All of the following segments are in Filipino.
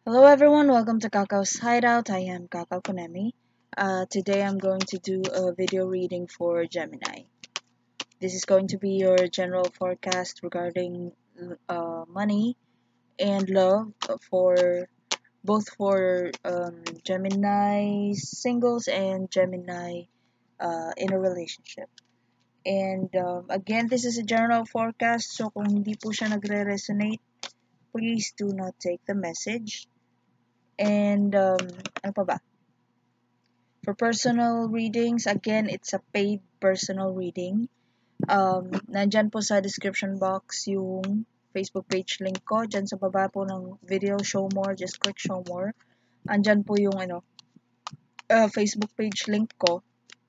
Hello everyone, welcome to Kakao's Hideout. I am Kakao Konemi. Today I'm going to do a video reading for Gemini. This is going to be your general forecast regarding money and love for both for Gemini singles and Gemini in a relationship. And again, this is a general forecast, so kung hindi po siya nagre-resonate, please do not take the message. And ano pa ba? For personal readings, again, it's a paid personal reading. Nandyan po sa description box yung Facebook page link ko. Dyan sa baba po ng video, show more, just click show more. Andyan po yung Facebook page link ko.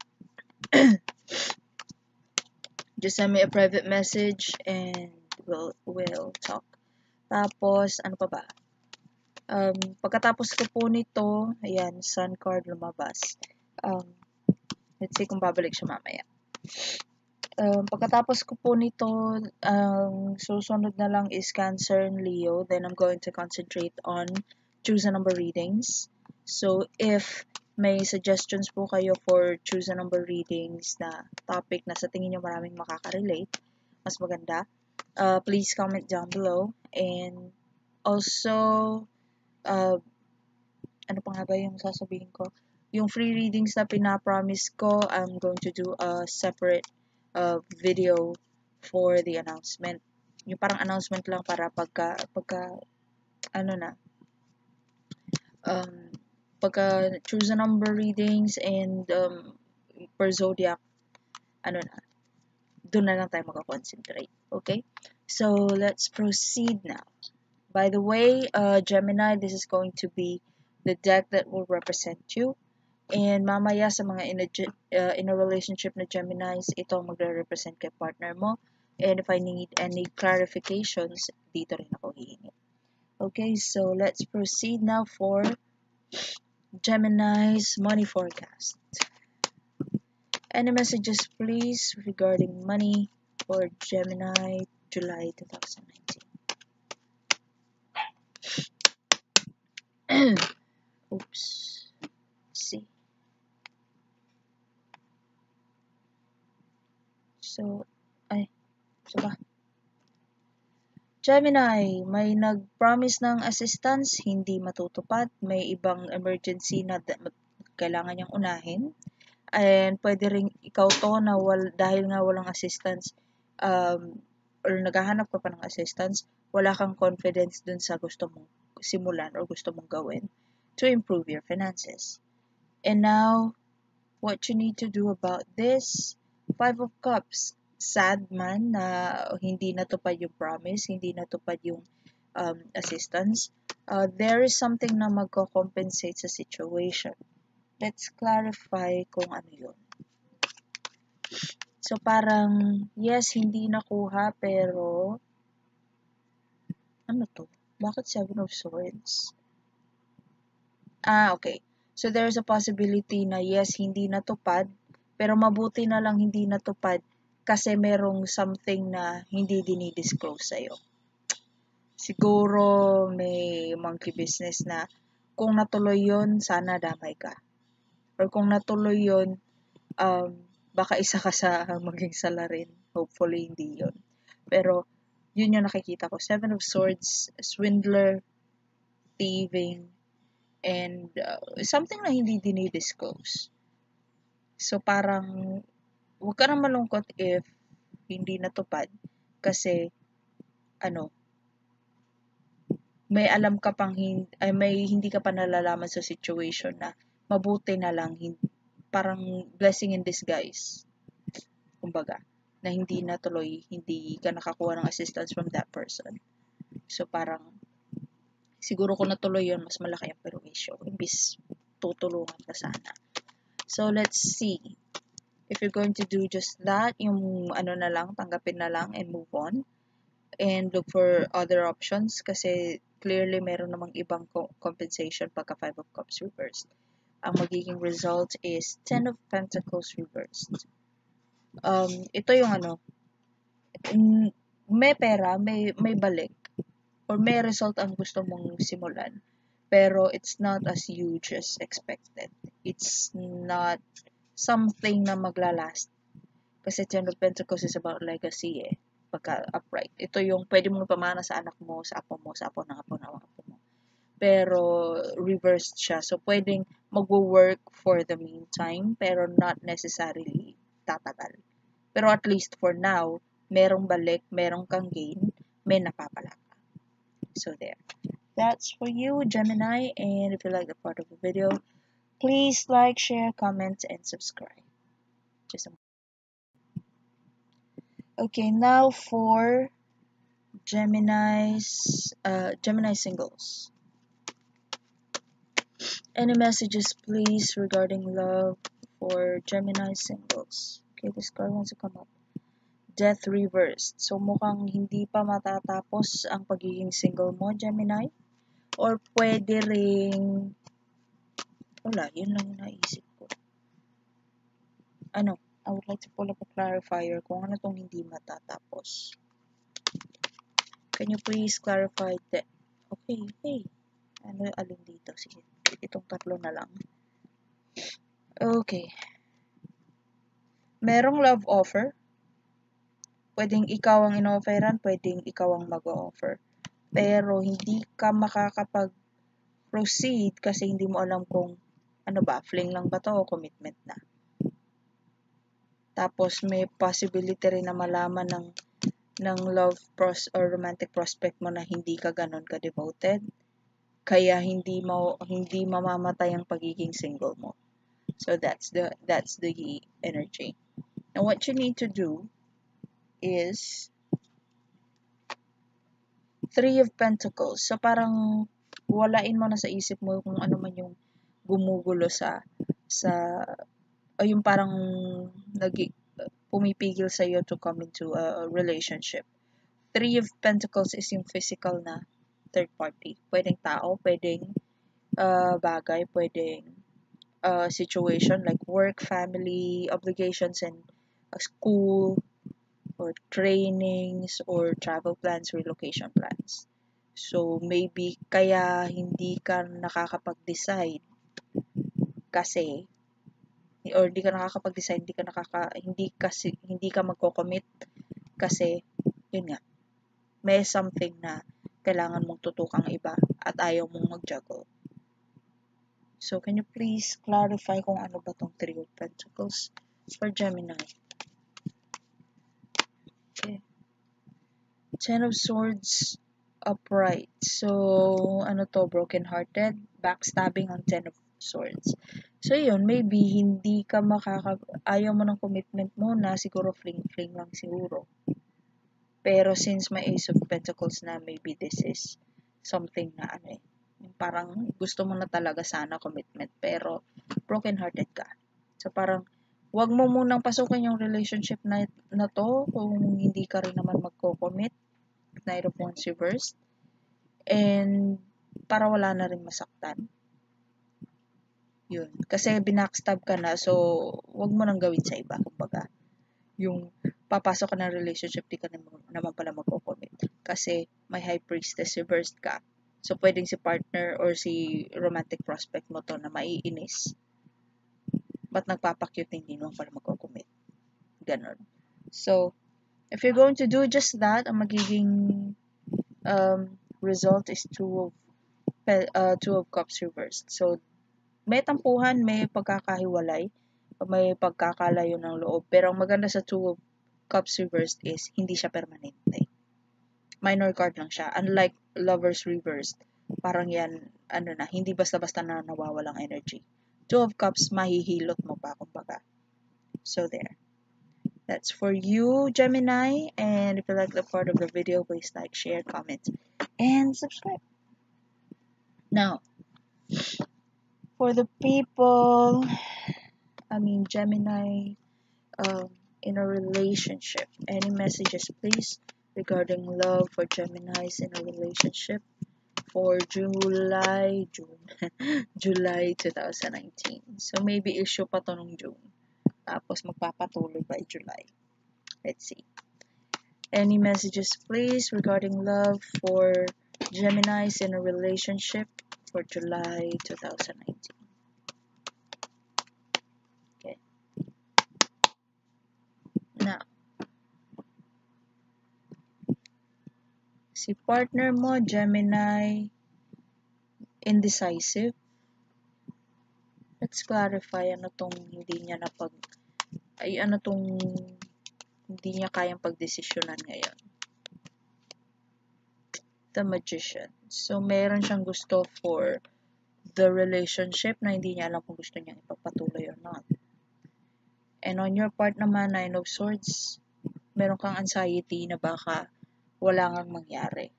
Just send me a private message and we'll talk. Tapos, ano pa ba? Pagkatapos ko po nito, ayan, sun card lumabas. Let's see kung babalik siya mamaya. Pagkatapos ko po nito, ang susunod na lang is Cancer and Leo. Then I'm going to concentrate on choose a number readings. So if may suggestions po kayo for choose a number readings na topic na sa tingin nyo maraming makaka-relate, mas maganda, please comment down below. And also, ano pa nga ba yung sasabihin ko? Yung free readings na pinapromise ko, I'm going to do a separate video for the announcement. Yung parang announcement lang para pagka choose a number readings and per zodiac, doon na lang tayo mag-concentrate. Okay? So, let's proceed now. By the way, Gemini, this is going to be the deck that will represent you. And mamaya sa mga in a relationship na Geminis, ito ang magre-represent kay partner mo. And if I need any clarifications, dito rin ako hihingi. Okay, so let's proceed now for Gemini's money forecast. Any messages, please, regarding money for Gemini, July 2019. Oops. Let's see. Gemini, may nag-promise ng assistance, hindi matutupad. May ibang emergency na kailangan niyang unahin. And pwede rin ikaw to na dahil nga walang assistance or naghahanap ka pa ng assistance, wala kang confidence dun sa gusto mong simulan or gusto mong gawin to improve your finances. And now, what you need to do about this, 5 of Cups. Sad man na hindi natupad yung promise, hindi natupad yung assistance. There is something na magko-compensate sa situation. Let's clarify kung ano yun. So parang, yes, hindi nakuha, pero ano to? Bakit 7 of Swords? Okay. So there's a possibility na yes, hindi natupad, pero mabuti na lang hindi natupad kasi merong something na hindi dinidisclose sa'yo. Siguro may monkey business na kung natuloy yon sana damay ka. Or kung natuloy yon baka isa ka sa maging salarin. Hopefully, hindi yon. Pero, yun yung nakikita ko. 7 of Swords, swindler, thieving, and something na hindi dinidisclose. So, parang, huwag ka na malungkot if hindi natupad. Kasi, may alam ka pang may hindi ka pa nalalaman sa situation na mabuti na lang, parang blessing in disguise. Kumbaga, na hindi natuloy, hindi ka nakakuha ng assistance from that person. So, parang, siguro kung natuloy yun, mas malaki ang perwisyo. Imbis, tutulungan ka sana. So, let's see. If you're going to do just that, yung na lang, tanggapin na lang and move on. And look for other options kasi clearly meron namang ibang compensation pagka 5 of Cups reversed. Ang magiging result is 10 of Pentacles reversed. Ito yung may pera, may balik, or may result ang gusto mong simulan. pero it's not as huge as expected. It's not something na maglalast. Kasi Ten of Pentacles is about legacy eh. Pagka upright. Ito yung pwede mong pamana sa anak mo, sa apo mo, sa apo ng apo ng apo mo. Pero reversed siya. So pwedeng magwo-work for the meantime, pero not necessarily tatagal. Pero at least for now, merong balik, merong kang gain, may napapala ka. So there. That's for you, Gemini. And if you like the part of the video, please like, share, comment, and subscribe. Just okay, now for Gemini singles. Any messages, please, regarding love for Gemini singles? Okay, this card wants to come up. Death reversed. So, mukhang hindi pa matatapos ang pagiging single mo, Gemini. Or pwede ring... Wala, yun lang yung naisip ko. Ano? I would like to pull up a clarifier kung ano tong hindi matatapos. Can you please clarify that? Okay. Ano alin dito? Sige, itong tatlo na lang. Okay. Merong love offer. Pwedeng ikaw ang in-offeran, pwedeng ikaw ang mag-offer. Pero hindi ka makakapag-proceed kasi hindi mo alam kung ano ba, fling lang ba to o commitment na. Tapos may possibility rin na malaman ng love or romantic prospect mo na hindi ka ganon ka-devoted. Kaya hindi mamamatay ang pagiging single mo. So that's the energy. And what you need to do is Three of Pentacles. So parang walain mo na sa isip mo kung ano man yung gumugulo o yung parang pumipigil sa iyo to come into a relationship. Three of Pentacles is yung physical na third party. Pwedeng tao, pwedeng bagay, pwedeng situation like work, family, obligations, and school, or trainings, or travel plans, relocation plans. So, maybe kaya hindi ka nakakapag-decide kasi or hindi ka nakakapag-decide, hindi ka magko-commit kasi yun nga, may something na kailangan mong tutukang iba at ayaw mong mag-juggle. So, can you please clarify kung ano ba tong Three of Pentacles for Gemini? Okay. Ten of Swords upright. So, ano to? Broken-hearted. Backstabbing on Ten of Swords. So, yun. Maybe hindi ka ayaw mo ng commitment mo na siguro fling-fling lang siguro. Pero since may Ace of Pentacles na, maybe this is something na parang gusto mo na talaga sana commitment pero broken-hearted ka. So, parang wag mo munang pasukin yung relationship na to kung hindi ka rin naman magko-commit. Knight of Wands reversed. And para wala na rin masaktan. Yun. Kasi binackstab ka na, so wag mo nang gawin sa iba. Kumbaga, yung papasok ka ng relationship, di ka naman pala magko-commit. Kasi may High Priestess reversed ka. So, pwedeng si partner or si romantic prospect mo to na maiinis. Ba't nagpapakyut hindi naman pala magko-commit? Ganon. So, if you're going to do just that, ang magiging result is Two of Cups reversed. So, may tampuhan, may pagkakahiwalay, may pagkakalayo ng loob. Pero ang maganda sa Two of Cups reversed is hindi siya permanente. Minor card lang siya. Unlike Lovers reversed, parang yan, hindi basta-basta na nawawalang energy. Two of Cups, mahihilot mo pa, kumbaga. So, there. That's for you, Gemini. And if you like the part of the video, please like, share, comment, and subscribe. Now, for the people, Gemini, in a relationship, any messages, please, regarding love for Geminis in a relationship for July 2019. So, maybe issue pa to nung June. Tapos, magpapatuloy by July. Let's see. Any messages, please, regarding love for Gemini is in a relationship for July 2019. Okay. Now, si partner mo, Gemini, indecisive. Let's clarify ano tong hindi niya ano tong hindi niya kayang pagdesisyonan ngayon. The Magician. So, meron siyang gusto for the relationship na hindi niya alam kung gusto niyang ipagpatuloy or not. And on your part naman, Nine of Swords, meron kang anxiety na baka wala ngang mangyari.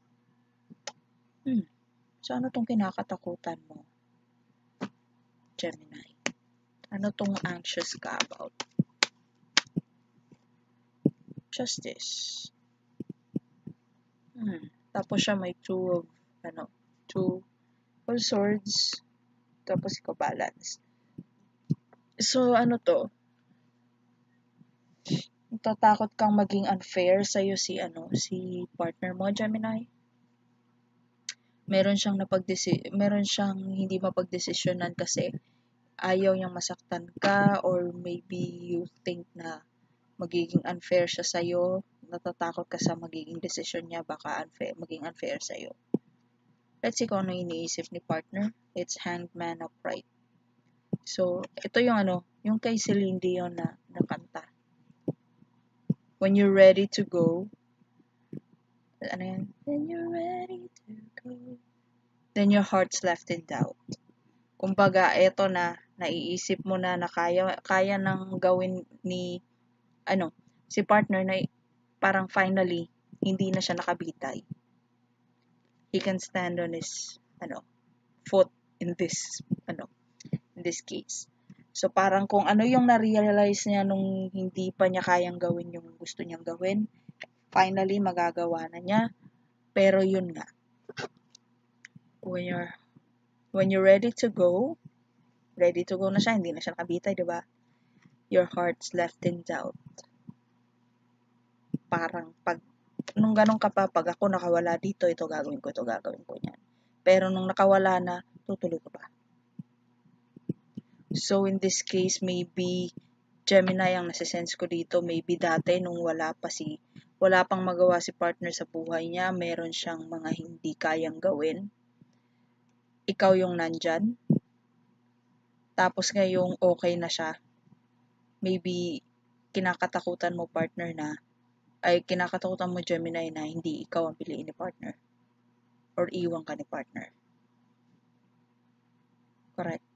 So, ano tong kinakatakutan mo, Gemini? Ano tong anxious ka about? Justice. Tapos siya may two of swords. Tapos ikaw balance. So, ano to? Tatakot kang maging unfair sa'yo si partner mo, Gemini. Meron siyang hindi mapagdesisyonan kasi ayaw niyang masaktan ka, or maybe you think na magiging unfair siya sa'yo. Natatakot ka sa magiging desisyon niya, baka maging unfair sa'yo. Let's see kung ano iniisip ni partner. It's Hanged Man upright. So, ito yung kay Celine Dion na kanta. When you're ready to go, ano yan? When you're ready to go, then your heart's left in doubt. Kumbaga, eto na, naiisip mo na kaya nang gawin ni, si partner na parang finally, hindi na siya nakabitay. He can stand on his, foot in this case. So, parang kung ano yung na-realize niya nung hindi pa niya kayang gawin yung gusto niyang gawin, finally, magagawa na niya. Pero yun nga, when you're ready to go na siya, hindi na siya nakabitay, diba? Your heart's left in doubt. Parang nung ganun ka pa, pag ako nakawala dito, ito gagawin ko niyan. Pero nung nakawala na, tutuloy ko pa. So, in this case, maybe Gemini ang nasa-sense ko dito. Maybe dati, nung wala pang magawa si partner sa buhay niya, meron siyang mga hindi kayang gawin. Ikaw yung nandyan. Tapos ngayong okay na siya, maybe kinakatakutan mo Gemini na hindi ikaw ang piliin ni partner. Or iwan ka ni partner. Correct.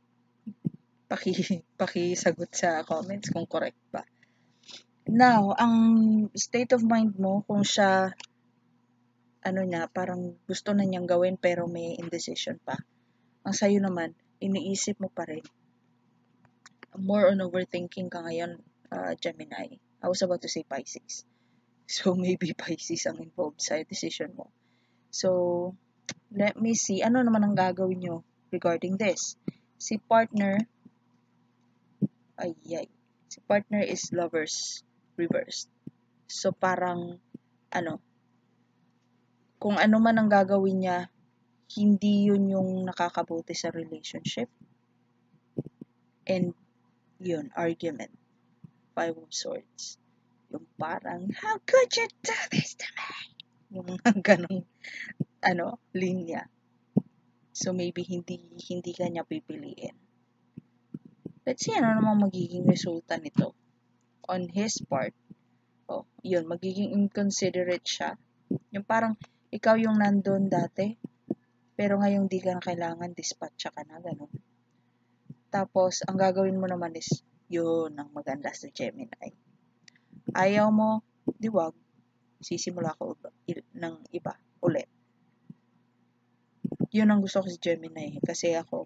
Pakisagot sa comments kung correct ba. Now, ang state of mind mo, kung siya, parang gusto na niyang gawin pero may indecision pa. Ang sayo naman, iniisip mo pa rin. More on overthinking ka ngayon, Gemini. I was about to say Pisces. So, maybe Pisces ang involved sa decision mo. So, let me see. Ano naman ang gagawin nyo regarding this? Si partner is Lovers reversed. So, parang, kung ano man ang gagawin niya, hindi yun yung nakakabuti sa relationship. And, yun, argument. 5 of Swords. Yung parang, how could you do this to me? Yung ganong, linya. So, maybe hindi ka niya pipiliin. Let's see ano namang magiging resulta nito. On his part, yun, magiging inconsiderate siya. Yung parang, ikaw yung nandun dati, pero ngayong di ka na kailangan, dispatcha ka na, ganun. Tapos, ang gagawin mo naman is, yun ang maganda sa Gemini. Ayaw mo, wag, sisimula ko ng iba, ulit. Yun ang gusto ko sa Gemini, kasi ako,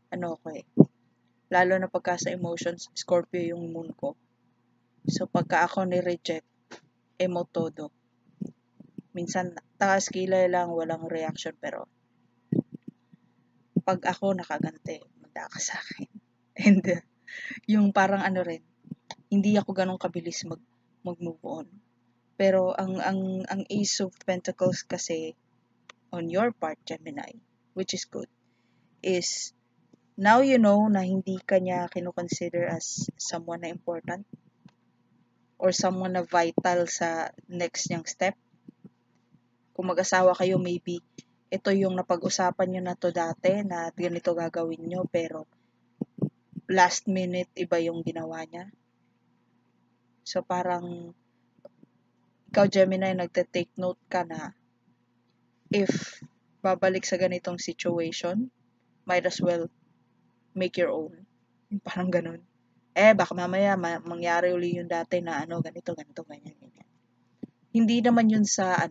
lalo na pagka sa emotions, Scorpio yung moon ko. So, pagka ako ni-reject, emo todo. Minsan, taas kilay lang, walang reaction, pero pag ako nakaganti, manda ka sa akin. And, yung parang hindi ako ganun kabilis mag-move on. Pero, ang Ace of Pentacles kasi, on your part, Gemini, which is good, is now you know na hindi ka niya kinoconsider as someone na important or someone na vital sa next niyang step. Kung mag-asawa kayo, maybe ito yung napag-usapan nyo na to dati na ganito gagawin nyo, pero last minute iba yung ginawa niya. So parang ikaw, Gemini, nagte-take note ka na if babalik sa ganitong situation, might as well make your own. Parang ganun. Baka mamaya mangyari uli yung dati na ganito, ganyan. Hindi naman yun sa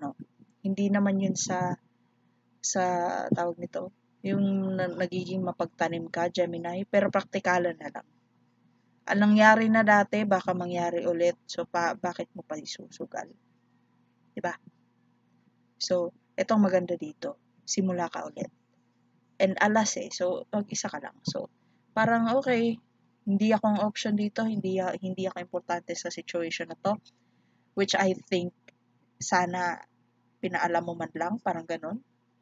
tawag nito, yung nagiging mapagtanim ka, Gemini, pero praktikalan na lang. Ang nangyari na dati, baka mangyari ulit. So, bakit mo pa isusugal? Diba? So, etong maganda dito. Simula ka ulit. And alas so, mag-isa ka lang. So, parang okay, hindi ako ang option dito. Hindi ako importante sa situation na to. Which I think, sana pinaalam mo man lang. Parang ganun.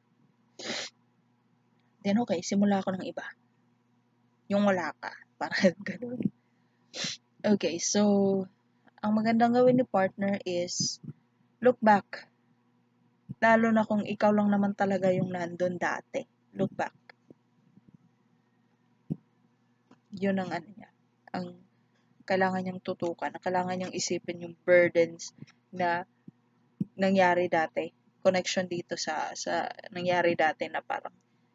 Then, okay, simula ako ng iba. Yung wala ka. Parang ganun. Okay, so, ang magandang gawin ni partner is look back. Lalo na kung ikaw lang naman talaga yung nandun dati. Look back. Yun ang niya. Ang kailangan niyang tutukan. Ang kailangan niyang isipin yung burdens na nangyari dati. Connection dito sa nangyari dati na parang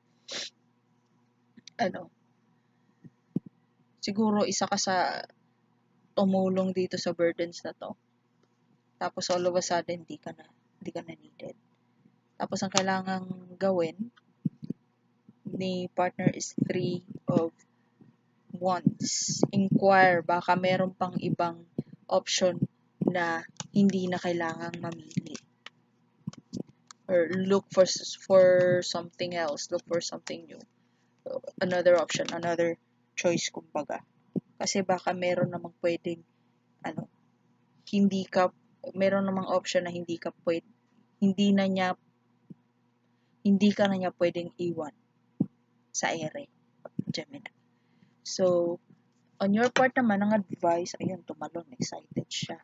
siguro isa ka sa tumulong dito sa burdens na to. Tapos all of a sudden, hindi ka na needed. Tapos ang kailangang gawin ni partner is 3 of Wands. Inquire, baka meron pang ibang option na hindi na kailangang mamili. Or look for something else, look for something new. Another option, another choice kumbaga. Kasi baka meron namang pwedeng meron namang option na hindi ka na niya pwedeng iwan sa ere, Gemini. So, on your part naman, ang advice, ayun, tumalon, excited siya.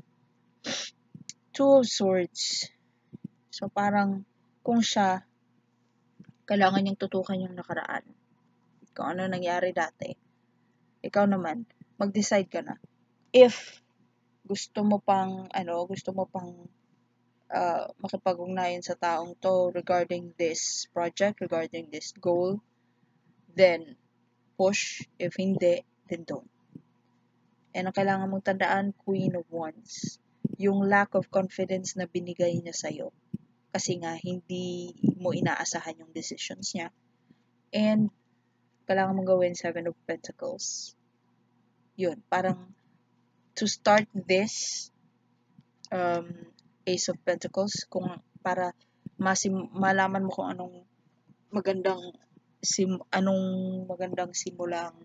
2 of Swords. So, parang, kung siya, kailangan niyang tutukan yung nakaraan. Kung ano nangyari dati. Ikaw naman, mag-decide ka na. If, gusto mo pang makipag-ugnayan sa taong to regarding this project, regarding this goal, then, push. If hindi, then don't. And ang kailangan mong tandaan, Queen of Wands. Yung lack of confidence na binigay niya sa'yo. Kasi nga, hindi mo inaasahan yung decisions niya. And, kailangan mong gawin 7 of Pentacles. Yun, parang, to start this, Ace of Pentacles, para malaman mo kung anong magandang simulang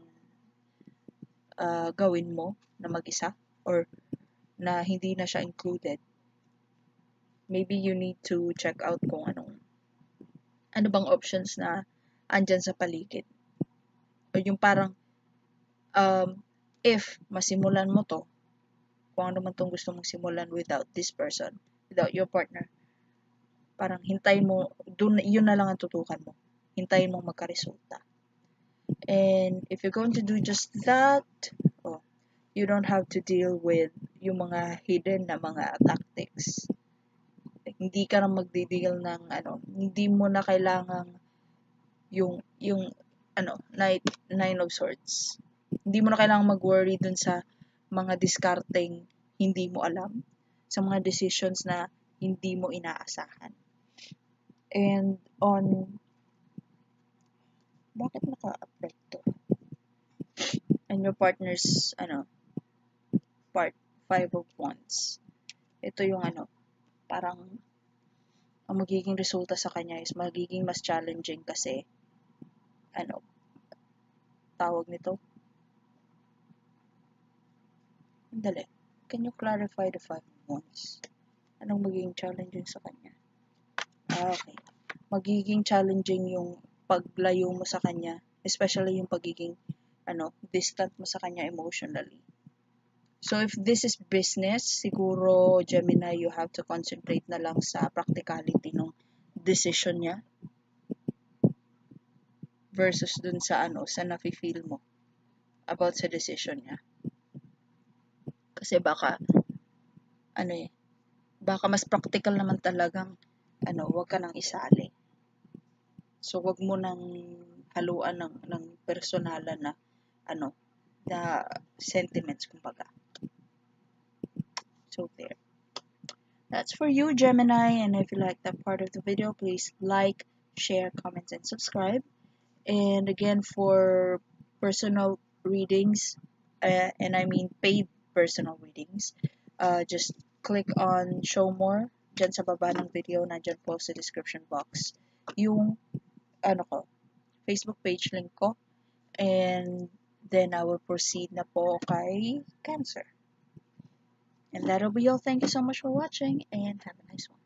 gawin mo na mag-isa or na hindi na siya included. Maybe you need to check out kung ano bang options na andyan sa paligid. O yung parang if masimulan mo to, kung ano man tong gusto mong simulan without this person, without your partner, parang hintayin mo, yun na lang ang tutukan mo. Hintayin mong magka-resulta. And if you're going to do just that, you don't have to deal with yung mga hidden na mga tactics. Hindi ka na magdi-deal ng hindi mo na kailangang yung Nine of Swords. Hindi mo na kailangang mag-worry dun sa mga discarding hindi mo alam, sa mga decisions na hindi mo inaasahan. And bakit naka-apply to? And your partner's part 5 of Wands. Ito yung parang ang magiging resulta sa kanya is magiging mas challenging kasi tawag nito. Dali. Can you clarify the 5 of Wands? Anong magiging challenging sa kanya? Okay. magiging challenging yung paglayo mo sa kanya, especially yung pagiging distant mo sa kanya emotionally. So if this is business, siguro Gemini, you have to concentrate na lang sa practicality ng decision niya versus dun sa sa nafe-feel mo about sa decision niya. Kasi baka baka mas practical naman talagang wag ka nang isali. So wag mo nang haluan ng personalan na na sentiments kumbaga. So there. That's for you, Gemini, and if you like that part of the video, please like, share, comment, and subscribe. And again, for personal readings, and I mean paid personal readings, just click on show more dyan sa baba ng video, nandyan po sa description box yung Facebook page link ko, and then I will proceed na po kay Cancer. And that'll be all. Thank you so much for watching, and have a nice one.